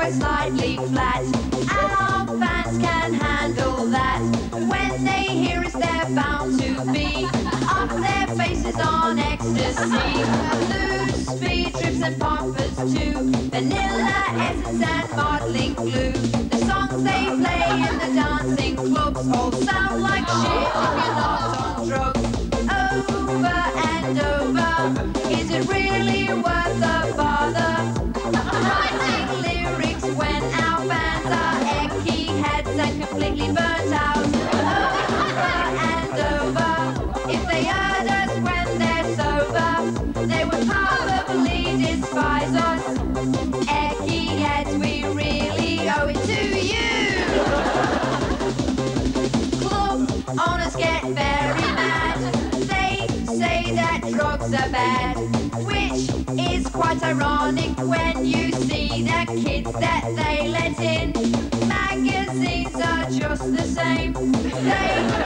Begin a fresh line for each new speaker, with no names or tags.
we're slightly flat. Our fans can handle that. When they hear us, they're bound to be off their faces on ecstasy. Loose speed trips and poppers too. Vanilla essence and modeling glue. The songs they play in the dancing clubs all sound like shit if you're not on drugs. Over and over, is it really worth the bother? Writing lyrics when our fans are Eckyheads and completely burnt out. Over and over, if they heard us when they're sober, they would probably despise us. Eckyheads, we really owe it to you. Club owners get very mad. They say that drugs are bad, which is quite ironic when you see the kids that they let in. Magazines are just the same. They